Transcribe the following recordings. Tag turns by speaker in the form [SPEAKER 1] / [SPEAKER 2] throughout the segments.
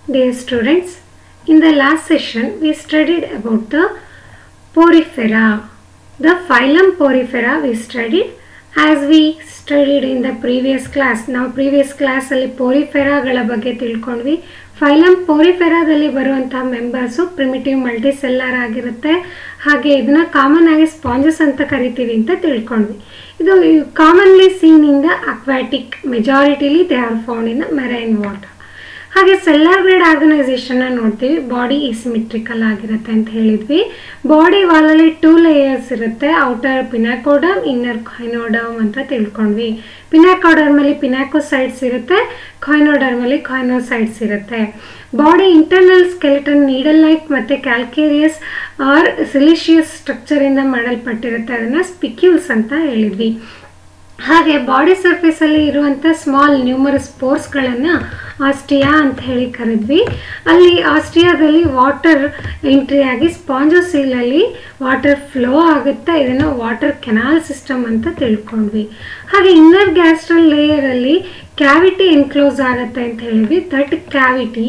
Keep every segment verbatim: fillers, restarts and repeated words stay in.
[SPEAKER 1] Dear students, in the last session we studied about the Porifera. The phylum Porifera we studied as we studied in the previous class. Now previous class ಅಲ್ಲಿ Porifera ಗಳ ಬಗ್ಗೆ ತಿಳ್ಕೊಂಡ್ವಿ. Phylum Porifera ದಲ್ಲಿ ಬರುವಂತ members primitive ಮಲ್ಟಿಸೆಲ್ಲರ್ ಆಗಿರುತ್ತೆ. ಹಾಗೆ ಇದನ್ನ common ಆಗಿ ಸ್ಪಾಂಜಸ್ ಅಂತ ಕರಿತೀವಿ ಅಂತ ತಿಳ್ಕೊಂಡ್ವಿ. ಇದು commonly seen in the aquatic, majorly they are found in the marine water. ಹಾಗೆ ಸೆಲ್ಲರ್ ಗ್ರೇಡ್ ಆರ್ಗನೈಸೇಷನ್ ನೋಡ್ತೀವಿ. ಬಾಡಿ ಇಸಿಮೆಟ್ರಿಕಲ್ ಆಗಿರುತ್ತೆ ಅಂತ ಹೇಳಿದ್ವಿ. ಬಾಡಿ ವಾಲಲ್ಲಿ ಟೂ ಲೇಯರ್ಸ್ ಇರುತ್ತೆ, ಔಟರ್ ಪಿನಾಕೋಡಮ್, ಇನ್ನರ್ ಖೈನೋಡಮ್ ಅಂತ ತಿಳ್ಕೊಂಡ್ವಿ. ಪಿನಾಕೋಡರ್ಮ್ ಅಲ್ಲಿ ಪಿನಾಕೋಸೈಡ್ಸ್ ಇರುತ್ತೆ, ಖೈನೋಡರ್ಮ್ ಅಲ್ಲಿ ಖೈನೋಸೈಡ್ಸ್ ಇರುತ್ತೆ. Body internal skeleton needle like ಮತ್ತೆ ಕ್ಯಾಲ್ಕೇರಿಯಸ್ ಆರ್ ಸಿಲಿಷಿಯಸ್ ಸ್ಟ್ರಕ್ಚರ್ ಇಂದ ಮಾಡಲ್ಪಟ್ಟಿರುತ್ತೆ. ಅದನ್ನ ಸ್ಪಿಕ್ಯೂಲ್ಸ್ ಅಂತ ಹೇಳಿದ್ವಿ. ಹಾಗೆ ಬಾಡಿ ಸರ್ಫೇಸ್ ಅಲ್ಲಿ ಇರುವಂತ ಸ್ಮಾಲ್ ನ್ಯೂಮರಸ್ ಪೋರ್ಸ್ ಗಳನ್ನ ಆಸ್ಟಿಯಾ ಅಂತ ಹೇಳಿ ಕರೆದ್ವಿ. ಅಲ್ಲಿ ಆಸ್ಟಿಯಾದಲ್ಲಿ ವಾಟರ್ ಎಂಟ್ರಿ ಆಗಿ ಸ್ಪಾಂಜೋಸೀಲ್ ಅಲ್ಲಿ ವಾಟರ್ ಫ್ಲೋ ಆಗುತ್ತೆ. ಇದನ್ನ ವಾಟರ್ ಕೆನಾಲ್ ಸಿಸ್ಟಮ್ ಅಂತ ತಿಳ್ಕೊಂಡ್ವಿ. ಹಾಗೆ ಇನ್ನರ್ ಗ್ಯಾಸ್ಟ್ರಲ್ ಲೇಯರ್ ಅಲ್ಲಿ ಕ್ಯಾವಿಟಿ ಎನ್ಕ್ಲೋಸ್ ಆಗುತ್ತೆ ಅಂತ ಹೇಳಿದ್ವಿ. That cavity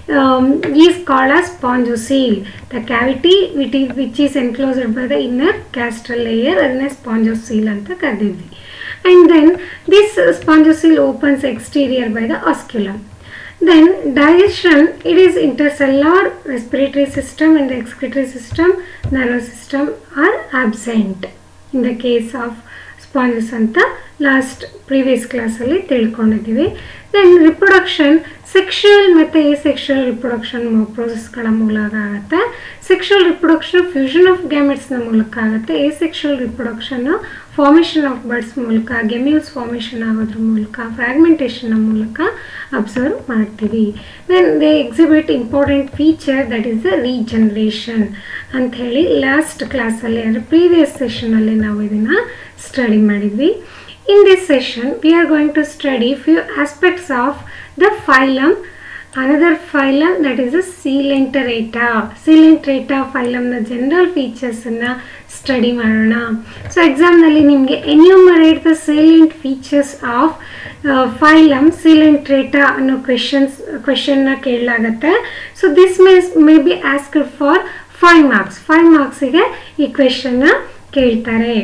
[SPEAKER 1] is called as spongocoel. The cavity with is which is enclosed by the inner gastral layer, ಅದನ್ನ ಸ್ಪಾಂಜೋಸೀಲ್ ಅಂತ ಕರೆದಿದ್ವಿ. And then this spongocoel opens exterior by the osculum. Then digestion, it is intercellular, respiratory system and the excretory system, nervous system are absent in the case of sponges anta last previous class alli tilkondidivi. Then reproduction, sexual ಮತ್ತೆ asexual reproduction process ಗಳ ಮೂಲಕ ಆಗುತ್ತೆ. Sexual reproduction fusion of gametes ನ ಮೂಲಕ ಆಗುತ್ತೆ. Asexual reproduction formation of buds ಮೂಲಕ, ಗೆಮ್ಯೂಲ್ಸ್ formation ಆಗೋದ್ರ ಮೂಲಕ, fragmentation ನ ಮೂಲಕ ಅಬ್ಸರ್ವ್ ಮಾಡ್ತೀವಿ. Then they exhibit important feature that is the regeneration ಅಂತ ಹೇಳಿ ಲಾಸ್ಟ್ ಕ್ಲಾಸ್ ಅಲ್ಲಿ ಅಂದ್ರೆ ಪ್ರೀವಿಯಸ್ ಸೆಷನ್ ಅಲ್ಲಿ ನಾವು ಇದನ್ನ ಸ್ಟಡಿ ಮಾಡಿದ್ವಿ. In this session, we are going to study few aspects of the phylum. Another phylum, that is the Coelenterata. Coelenterata phylum na general features na study ಮಾಡೋಣ. So exam ನಲ್ಲಿ ನಿಮಗೆ enumerate the salient features of uh, phylum Coelenterata ಅನ್ನೋ questions question ನ ಕೇಳಲಾಗುತ್ತೆ. So this may may be asked for five marks. five marks ಗೆ ಈ question ನ ಕೇಳ್ತಾರೆ.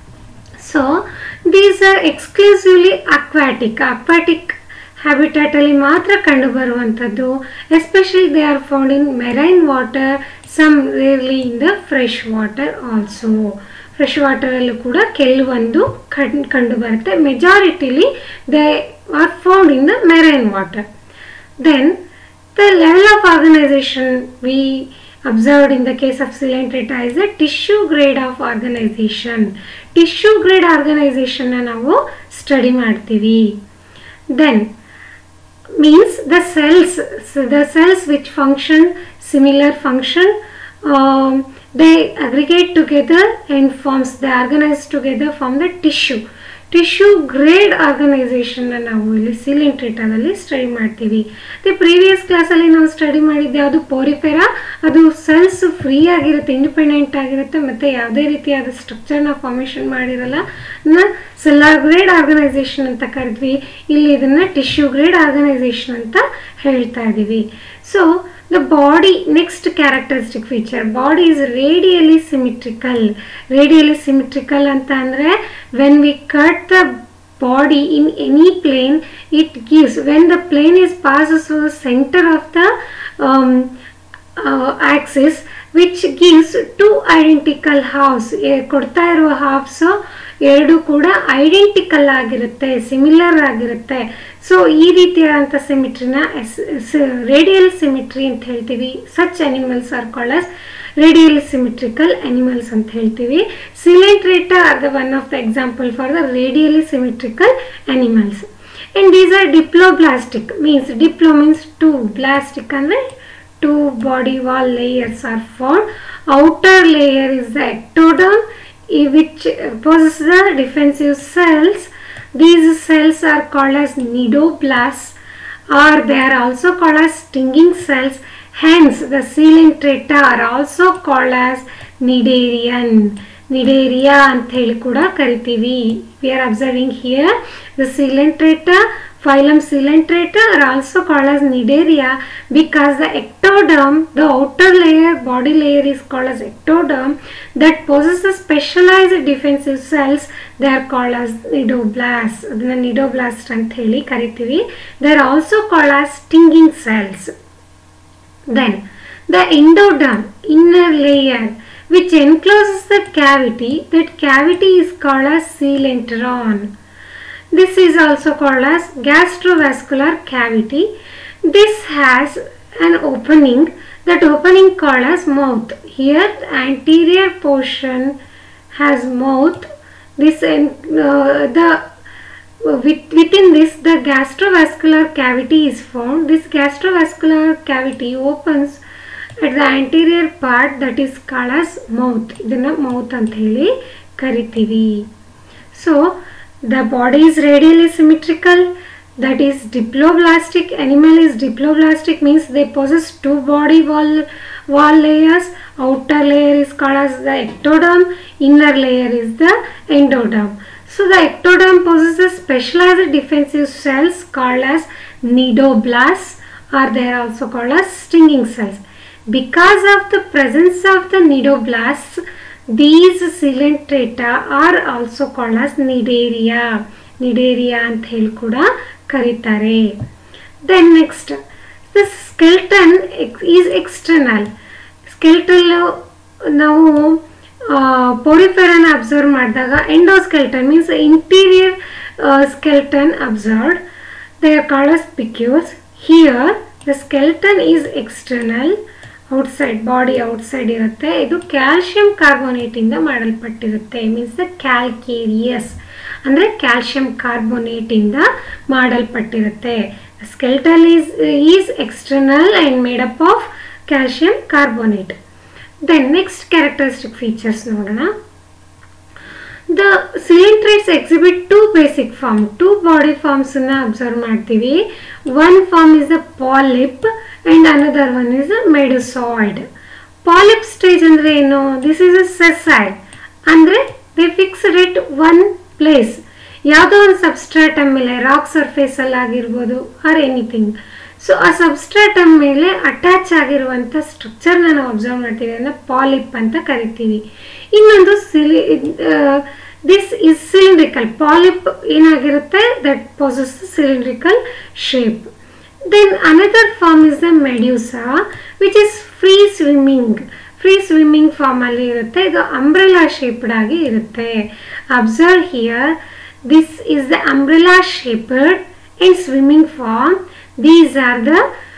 [SPEAKER 1] So these are exclusively aquatic. Aquatic habitat ಅಲ್ಲಿ ಮಾತ್ರ ಕಂಡು ಬರುವಂತದ್ದು. Especially they are found in marine water, some rarely in the fresh water also. Fresh water ಅಲ್ಲೂ ಕೂಡ ಕೆಲವೊಂದು ಕಂಡು ಬರುತ್ತೆ. Majorityly they are found in the marine water. Then the level of organization we observed in the case of Coelenterata is a tissue grade of organization. Tissue grade organization na ನಾವು study ಮಾಡ್ತೀವಿ. Then means the cells, so the cells which function similar function, um, they aggregate together and forms, they organize together from the tissue. Tissue grade organization ನಾವು ಇಲ್ಲಿ Coelenterata study ಮಾಡ್ತೀವಿ. ಅದೇ previous ಕ್ಲಾಸಲ್ಲಿ ನಾವು study ಮಾಡಿದ್ದೆ ಯಾವುದು porifera. ಅದು cells free ಆಗಿರುತ್ತೆ, ಇಂಡಿಪೆಂಡೆಂಟ್ ಆಗಿರುತ್ತೆ, ಮತ್ತು ಯಾವುದೇ ರೀತಿಯಾದ ಸ್ಟ್ರಕ್ಚರ್ನ ಫಾರ್ಮೇಷನ್ ಮಾಡಿರಲ್ಲ. ಸೆಲ್ಲರ್ ಗ್ರೇಡ್ ಆರ್ಗನೈಸೇಷನ್ ಅಂತ ಕರೆದ್ವಿ. ಇಲ್ಲಿ ಇದನ್ನು ಟಿಶ್ಯೂ ಗ್ರೇಡ್ ಆರ್ಗನೈಸೇಷನ್ ಅಂತ ಹೇಳ್ತಾ ಇದ್ದೀವಿ. So the body, next characteristic feature, body is radially symmetrical. Radially symmetrical anta andre when we cut the body in any plane, it gives, when the plane is passes through the center of the um, uh, axis, which gives two identical halves. ಕೊಡ್ತಾ ಇರುವ halves ಎರಡು ಕೂಡ identical ಆಗಿರುತ್ತೆ, similar ಆಗಿರುತ್ತೆ. So ಈ ರೀತಿಯಾದಂಥ ಸಿಮಿಟ್ರಿನ radial symmetry ಅಂತ ಹೇಳ್ತೀವಿ. Such animals are called as radial symmetrical animals ಅಂತ ಹೇಳ್ತೀವಿ. Coelenterata are the one of the example for the radially symmetrical animals. And these are diploblastic, means diplo means two, blastic ಅಂದ್ರೆ two body wall layers are formed. Outer layer is the ectoderm, which possesses the defensive cells. These cells are called as nidoblasts, or they are also called as stinging cells. Hence the Coelenterata are also called as nidarian. Nidaria ಅಂತ ಹೇಳಿ ಕೂಡ ಕರಿತೀವಿ. We are observing here the Coelenterata Phylum Coelenterata are also called as Cnidaria because the ectoderm, the outer layer, body layer is called as ectoderm that possesses specialized defensive cells. They are called as nidoblasts. Adana nidoblast ant heli karitivi. They are also called as stinging cells. Then the endoderm, inner layer, which encloses the cavity, that cavity is called as coelenteron. This is also called as gastrovascular cavity. This has an opening, that opening called as mouth. Here the anterior portion has mouth. This uh, the with, within this the gastrovascular cavity is formed. This gastrovascular cavity opens at the anterior part, that is called as mouth. Idana mouth anta heli karitivi. So the body is radially symmetrical, that is diploblastic. Animal is diploblastic means they possess two body wall, wall layers. Outer layer is called as the ectoderm, inner layer is the endoderm. So the ectoderm possesses specialized defensive cells called as nidoblasts, or they are also called as stinging cells. Because of the presence of the nidoblasts, these coelenterata are also called as Cnidaria. Cnidaria ant heli kuda karitare. Then next, the skeleton is external. Skeletal ನಾವು ಪೋರಿಫೆರಾನ observe ಮಾಡಿದಾಗ endoskeleton means interior skeleton observed, they are called as spicules. Here the skeleton is external, outside, body outside irutte. Idu calcium carbonate inda ಮಾಡಲ್ಪಟ್ಟಿರುತ್ತೆ, means the calcareous ಅಂದ್ರೆ calcium carbonate ಇಂದ ಮಾಡಲ್ಪಟ್ಟಿರುತ್ತೆ. The skeleton is is external and made up of calcium carbonate. Then next characteristic features nodana. The coelentrates exhibit two basic forms, two body forms na observe ಮಾಡ್ತೀವಿ. One form is the polyp and another one is a medusoid. Polyp stage andre eno? This is a sessile, andre they fixed at one place. ಯಾವುದೋ ಒಂದು substratum ಮೇಲೆ, rock surface ಅಲ್ಲಿ ಆಗಿರ್ಬೋದು or anything. So ಆ substratum ಮೇಲೆ attach ಆಗಿರುವಂಥ ಸ್ಟ್ರಕ್ಚರ್ನ ನಾವು ಅಬ್ಸರ್ವ್ ಮಾಡ್ತೀವಿ, ಅದನ್ನು ಪಾಲಿಪ್ ಅಂತ ಕರಿತೀವಿ. ಇನ್ನೊಂದು ಸಿಲಿ ದಿಸ್ ಇಸ್ ಸಿಲಿಂಡ್ರಿಕಲ್. ಪಾಲಿಪ್ ಏನಾಗಿರುತ್ತೆ, that possess cylindrical shape. Then another form is the medusa which is free swimming. Free swimming form ಅಲ್ಲಿ ಇರುತ್ತೆ, ಇದು ಅಂಬ್ರೆಲಾ ಶೇಪ್ಡ್ ಆಗಿ ಇರುತ್ತೆ. Observe here, this is the umbrella shaped and swimming form. These are the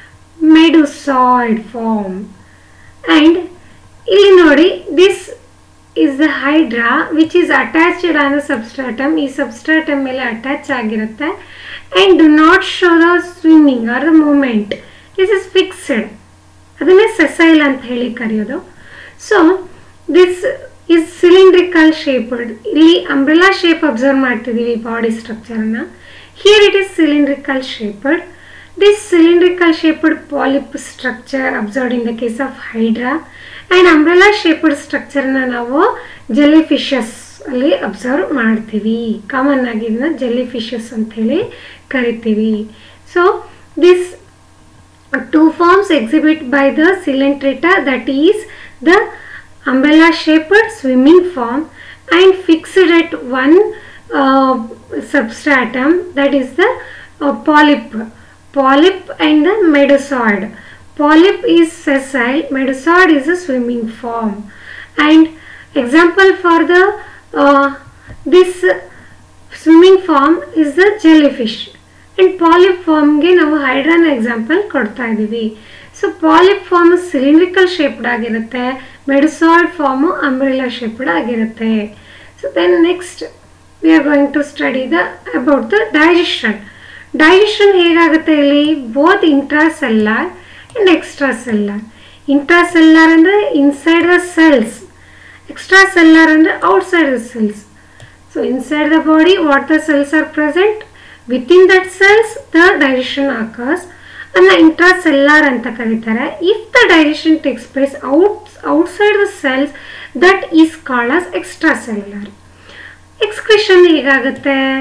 [SPEAKER 1] medusoid form. And ಇಲ್ಲಿ ನೋಡಿ, this is the hydra which is attached on the substratum. ಈ substratum ಮೇಲೆ attach ಆಗಿರುತ್ತೆ and do not show the swimming or the movement. This is fixed. ಅದನ್ನೇ sessile ಅಂತ ಹೇಳಿ ಕರೆಯೋದು. So this is cylindrical shaped. ಇಲ್ಲಿ umbrella shape observe ಮಾಡ್ತಿದ್ದೀವಿ body ಸ್ಟ್ರಕ್ಚರ್ನ. Here it is cylindrical shaped. This cylindrical shaped polyp structure observed in the case of hydra, and umbrella shaped structure ನ ನಾವು jellyfishes ಅಲ್ಲಿ observe ಮಾಡ್ತೀವಿ. Common ಆಗಿ ಇದನ್ನ jellyfishes ಅಂತ ಹೇಳಿ ಕರಿತೀವಿ. So this two forms exhibit by the coelenterata, that is the umbrella shaped swimming form and fixed at one uh, substratum, that is the uh, polyp. Polyp and the medusoid. Polyp is sessile, medusoid is a swimming form. And example for the uh, this swimming form is the jellyfish. And polyp form ge ನಾವು hydra ನ example ಕೊಡ್ತಾ ಇದೀವಿ. So polyp form cylindrical shaped ಆಗಿರುತ್ತೆ, medusoid form umbrella shaped ಆಗಿರುತ್ತೆ. So then next we are going to study the about the digestion. Digestion ಹೇಗಾಗುತ್ತೆ ಇಲ್ಲಿ, both intracellular and extracellular. Intracellular ಅಂದ್ರೆ inside the cells, extracellular ಅಂದ್ರೆ outside the cells. So inside the body what the cells are present, within that cells the digestion occurs. And the intracellular anta karitare. If the digestion takes place out, outside the cells, that is called as extracellular. Excretion ಹೇಗಾಗುತ್ತೆ,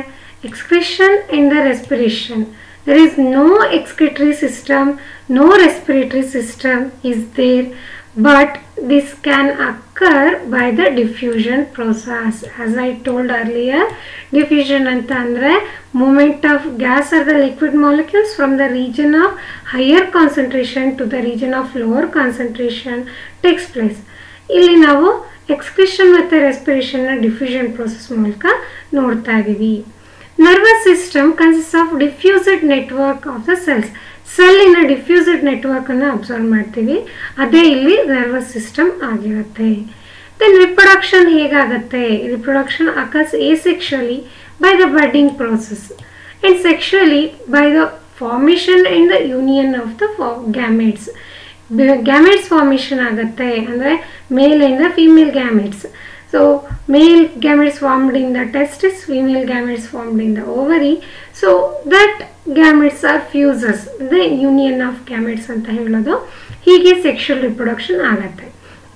[SPEAKER 1] excretion and the respiration. There is no excretory system, no respiratory system is there, but this can occur by the diffusion process. As I told earlier, diffusion anta andre movement of gas or the liquid molecules from the region of higher concentration to the region of lower concentration takes place. ಇಲ್ಲಿ ನಾವು excretion ಮತ್ತು respiration ನ diffusion process ಮೂಲಕ ನೋಡ್ತಾ ಇದೀವಿ. Nervous system consists of diffused network of the cells. Cell in a diffused network ಅನ್ನು observe ಮಾಡ್ತೀವಿ, ಅದೇ ಇಲ್ಲಿ nervous system ಆಗಿರುತ್ತೆ. Then reproduction ಹೇಗಾಗುತ್ತೆ? Reproduction occurs asexually by the budding process and sexually by the formation and the union of the gametes. Gametes formation ಆಗುತ್ತೆ ಅಂದರೆ male ಇಂದ female gametes. So male gametes formed in the testis, female gametes formed in the ovary. So that gametes are fuses, the union of gametes ಅಂತ ಹೇಳೋದು. ಹೀಗೆ sexual reproduction ಆಗುತ್ತೆ.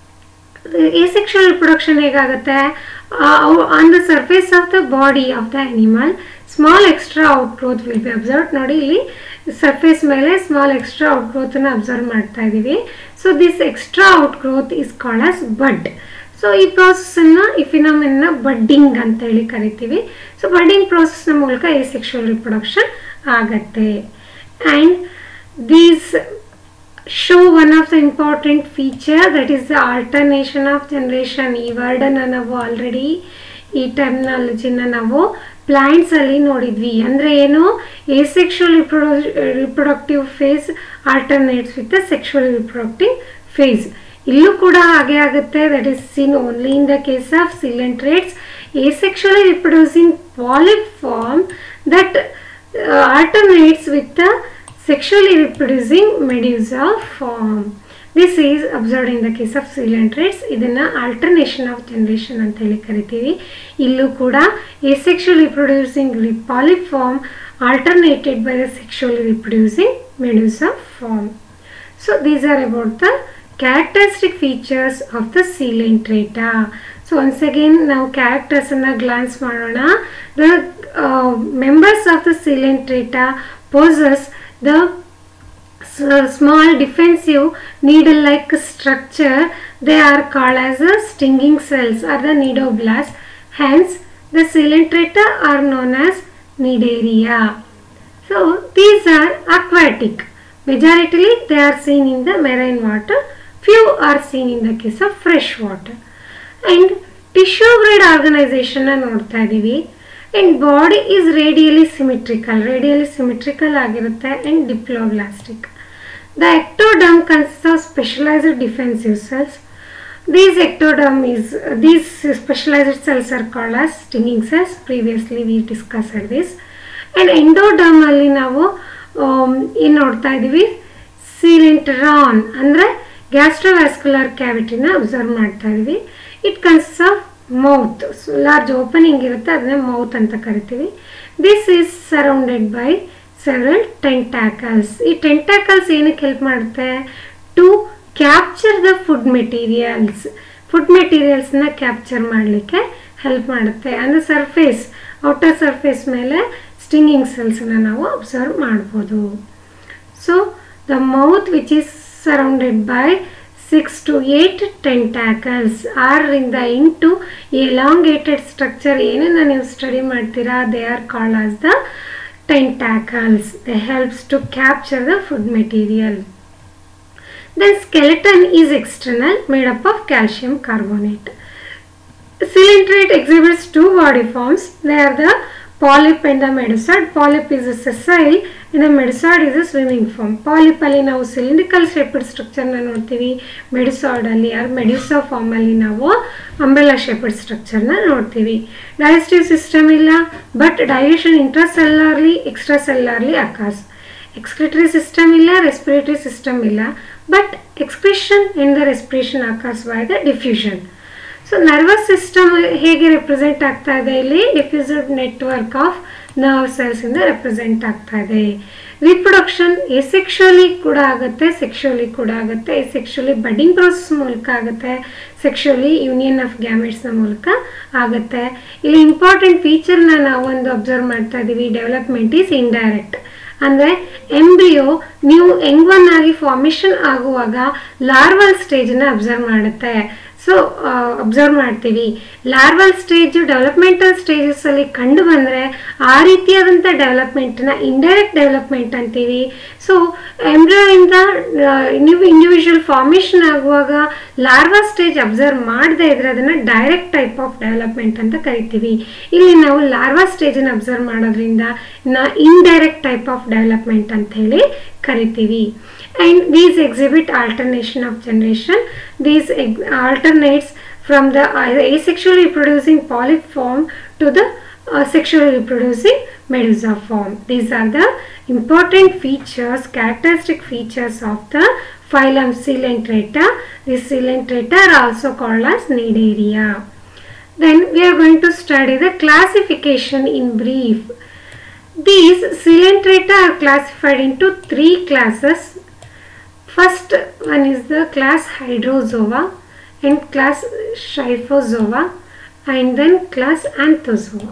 [SPEAKER 1] Asexual reproduction ಹೇಗಾಗುತ್ತೆ? On the surface of the body of the animal, small extra outgrowth will be observed. ನೋಡಿ ಇಲ್ಲಿ surface ಮೇಲೆ small extra outgrowth ಅನ್ನು observe ಮಾಡ್ತಾ ಇದೀವಿ. So this extra outgrowth is called as bud. So ಈ ಪ್ರಾಸೆಸ್ಸನ್ನು ಈ ಫಿನಾಮಿನ ಬಡ್ಡಿಂಗ್ ಅಂತ ಹೇಳಿ ಕರಿತೀವಿ. ಸೊ ಬಡ್ಡಿಂಗ್ ಪ್ರಾಸೆಸ್ನ ಮೂಲಕ asexual ರಿಪ್ರೊಡಕ್ಷನ್ ಆಗತ್ತೆ. And these show one of the important feature that is the alternation of generation. ಈ ವರ್ಡನ್ನು ನಾವು ಆಲ್ರೆಡಿ ಈ ಟರ್ಮಿನಾಲಜಿನ ನಾವು ಪ್ಲಾಂಟ್ಸಲ್ಲಿ ನೋಡಿದ್ವಿ. ಅಂದರೆ ಏನು? asexual ರಿಪ್ರೊಡ reproductive phase alternates with the sexual reproductive phase. ಇಲ್ಲೂ ಕೂಡ ಹಾಗೆ ಆಗುತ್ತೆ. That is seen only in the case of coelentrates. Asexually reproducing polyp form that uh, alternates with the sexually reproducing medusa form. This is observed in the case of coelentrates. ಇದನ್ನ alternation of generation ಅಂತ ಹೇಳಿ ಕರಿತೀವಿ. ಇಲ್ಲೂ ಕೂಡ asexually reproducing polyp form alternated by the sexually reproducing medusa form. So these are about the characteristic features of the coelentrata. So once again now characters anna glance ಮಾಡೋಣ. The uh, members of the coelentrata possess the uh, small defensive needle like structure. They are called as the stinging cells or the nidoblasts. Hence the coelentrata are known as cnidaria. So these are aquatic. Majority they are seen in the marine water. Few are seen in the case of fresh water. And tissue grade organization ನೋಡ್ತಾ ಇದೀವಿ. And body is radially symmetrical. Radially symmetrical ಆಗಿರುತ್ತೆ and diploblastic. The ectoderm consists of specialized defensive cells. These ectoderm is these specialized cells are called as stinging cells. Previously we discussed this. And endoderm ಅಲ್ಲಿ ನಾವು ಏನು ನೋಡ್ತಾ ಇದೀವಿ? coelentron ಅಂದ್ರೆ ಗ್ಯಾಸ್ಟ್ರೋವ್ಯಾಸ್ಕ್ಯುಲರ್ ಕ್ಯಾವಿಟಿನ observe ಮಾಡ್ತಾ ಇದೀವಿ. It consist of mouth. Large opening ಇರುತ್ತೆ, ಅದನ್ನೇ ಮೌತ್ ಅಂತ ಕರಿತೀವಿ. This is surrounded by several tentacles. ಈ ಟೆಂಟಾಕಲ್ಸ್ ಏನಕ್ಕೆ ಹೆಲ್ಪ್ ಮಾಡುತ್ತೆ? To capture the food materials. Food ಮೆಟೀರಿಯಲ್ಸ್ನ ಕ್ಯಾಪ್ಚರ್ ಮಾಡಲಿಕ್ಕೆ ಹೆಲ್ಪ್ ಮಾಡುತ್ತೆ. ಅಂದರೆ ಸರ್ಫೇಸ್, ಔಟರ್ ಸರ್ಫೇಸ್ ಮೇಲೆ ಸ್ಟಿಂಗಿಂಗ್ ಸೆಲ್ಸನ್ನು ನಾವು ಅಬ್ಸರ್ವ್ ಮಾಡ್ಬೋದು. So the mouth which is surrounded by six to eight tentacles are in the into elongated structure. ಏನನ್ನ ನೀವು ಸ್ಟಡಿ ಮಾಡ್ತೀರಾ? they are called as the tentacles. They helps to capture the food material. Then skeleton is external, made up of calcium carbonate. Coelentrate exhibits two body forms. They are the polyp and the medusoid. Polyp is a sessile and the medusoid is a swimming form. Polyp ಅಲ್ಲಿ ನಾವು cylindrical shaped structure ನ ನೋಡ್ತೀವಿ. medusoid ಅಲ್ಲಿ R medusa form ಅಲ್ಲಿ ನಾವು umbrella shaped structure ನ ನೋಡ್ತೀವಿ. digestive system ಇಲ್ಲ, but digestion intracellularly extracellularly occurs. excretory system ಇಲ್ಲ, respiratory system ಇಲ್ಲ, but excretion and the respiration occurs by the diffusion. So nervous system ಹೇಗೆ ರೆಪ್ರೆಸೆಂಟ್ ಆಗ್ತಾ ಇದೆ? ಇಲ್ಲಿ diffused network of nerve cells ಇಂದ ರೆಪ್ರೆಸೆಂಟ್ ಆಗ್ತಾ ಇದೆ. ರಿಪ್ರೊಡಕ್ಷನ್ ಎಸೆಕ್ಷುಯಲಿ ಕೂಡ ಆಗುತ್ತೆ, ಸೆಕ್ಷುಯಲಿ ಕೂಡ ಆಗುತ್ತೆ. ಎಸೆಕ್ಷುಯಲಿ ಬಡ್ಡಿಂಗ್ ಪ್ರೋಸೆಸ್ ಮೂಲಕ ಆಗುತ್ತೆ, ಸೆಕ್ಷುಯಲಿ ಯೂನಿಯನ್ ಆಫ್ ಗ್ಯಾಮೆಟ್ಸ್ನ ಮೂಲಕ ಆಗುತ್ತೆ. ಇಲ್ಲಿ ಇಂಪಾರ್ಟೆಂಟ್ ಫೀಚರ್ನ ನಾವು ಒಂದು ಅಬ್ಸರ್ವ್ ಮಾಡ್ತಾ ಇದ್ದೀವಿ, ಡೆವಲಪ್ಮೆಂಟ್ ಈಸ್ ಇಂಡೈರೆಕ್ಟ್. ಅಂದರೆ ಎಂಬ್ರಿಯೋ ನೀವು ಯಂಗ್ ಒನ್ ಆಗಿ ಫಾರ್ಮೇಷನ್ ಆಗುವಾಗ ಲಾರ್ವಲ್ ಸ್ಟೇಜನ್ನ ಅಬ್ಸರ್ವ್ ಮಾಡುತ್ತೆ. ಸೊ ಅಬ್ಸರ್ವ್ ಮಾಡ್ತೀವಿ. ಲಾರ್ವಲ್ ಸ್ಟೇಜು ಡೆವಲಪ್ಮೆಂಟಲ್ ಸ್ಟೇಜಸ್ಸಲ್ಲಿ ಕಂಡು ಬಂದರೆ ಆ ರೀತಿಯಾದಂಥ ಡೆವಲಪ್ಮೆಂಟನ್ನ ಇಂಡೈರೆಕ್ಟ್ ಡೆವಲಪ್ಮೆಂಟ್ ಅಂತೀವಿ. ಸೊ ಎಂಬ್ರಿಯೋಯಿಂದ ನೀವು ಇಂಡಿವಿಜುವಲ್ ಫಾರ್ಮೇಷನ್ ಆಗುವಾಗ ಲಾರ್ವಾ ಸ್ಟೇಜ್ ಅಬ್ಸರ್ವ್ ಮಾಡದೇ ಇದ್ರೆ ಅದನ್ನು ಡೈರೆಕ್ಟ್ ಟೈಪ್ ಆಫ್ ಡೆವಲಪ್ಮೆಂಟ್ ಅಂತ ಕರಿತೀವಿ. ಇಲ್ಲಿ ನಾವು ಲಾರ್ವಾ ಸ್ಟೇಜನ್ನು ಅಬ್ಸರ್ವ್ ಮಾಡೋದ್ರಿಂದ ನಾ ಇಂಡೈರೆಕ್ಟ್ ಟೈಪ್ ಆಫ್ ಡೆವಲಪ್ಮೆಂಟ್ ಅಂತ ಹೇಳಿ ಕರಿತೀವಿ. And these exhibit alternation of generation. These alternates from the asexually reproducing polyp form to the uh, sexually reproducing medusa form. These are the important features, characteristic features of the phylum Coelenterata. These Coelenterata are also called as Cnidaria. Then we are going to study the classification in brief. These Coelenterata are classified into three classes. First one is the class Hydrozoa and class Scyphozoa and then class Anthozoa.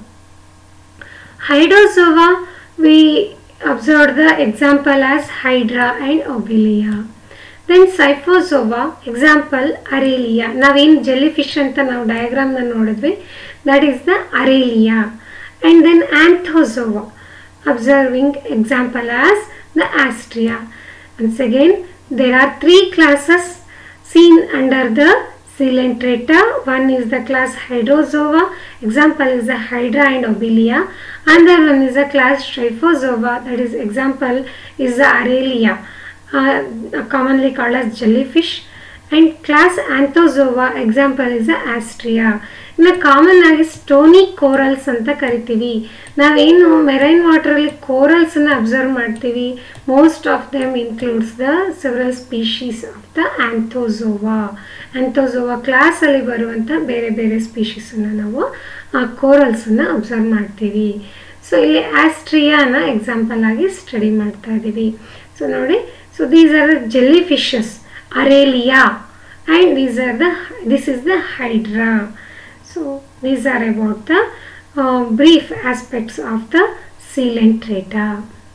[SPEAKER 1] Hydrozoa we observed the example as Hydra and Obelia. Then Scyphozoa example Aurelia. Naveen jellyfish anta now diagram na nodidvi, that is the Aurelia. And then Anthozoa observing example as the Astrea. Once again, there are three classes seen under the Coelenterata. One is the class Hydrozoa, example is the Hydra and Obelia. Another one is the class Scyphozoa, that is example is the Aurelia, uh, commonly called as jellyfish. And class Anthozoa, example is the Astrea. ಇನ್ನು common ಆಗಿ stony corals ಅಂತ ಕರಿತೀವಿ. ನಾವೇನು marine ವಾಟರಲ್ಲಿ ಕೋರಲ್ಸನ್ನು observe ಮಾಡ್ತೀವಿ. Most of them includes the several species of the Anthozoa. Anthozoa ಕ್ಲಾಸಲ್ಲಿ ಬರುವಂಥ ಬೇರೆ ಬೇರೆ ಸ್ಪೀಶೀಸನ್ನು ನಾವು ಆ ಕೋರಲ್ಸನ್ನು ಅಬ್ಸರ್ವ್ ಮಾಡ್ತೀವಿ. ಸೊ ಇಲ್ಲಿ ಆಸ್ಟ್ರಿಯಾನ ಎಕ್ಸಾಂಪಲ್ ಆಗಿ ಸ್ಟಡಿ ಮಾಡ್ತಾ ಇದ್ದೀವಿ. ಸೊ ನೋಡಿ, so these are the jelly fishes Aurelia and these are the this is the Hydra. So these are about the uh, brief aspects of the Coelenterata.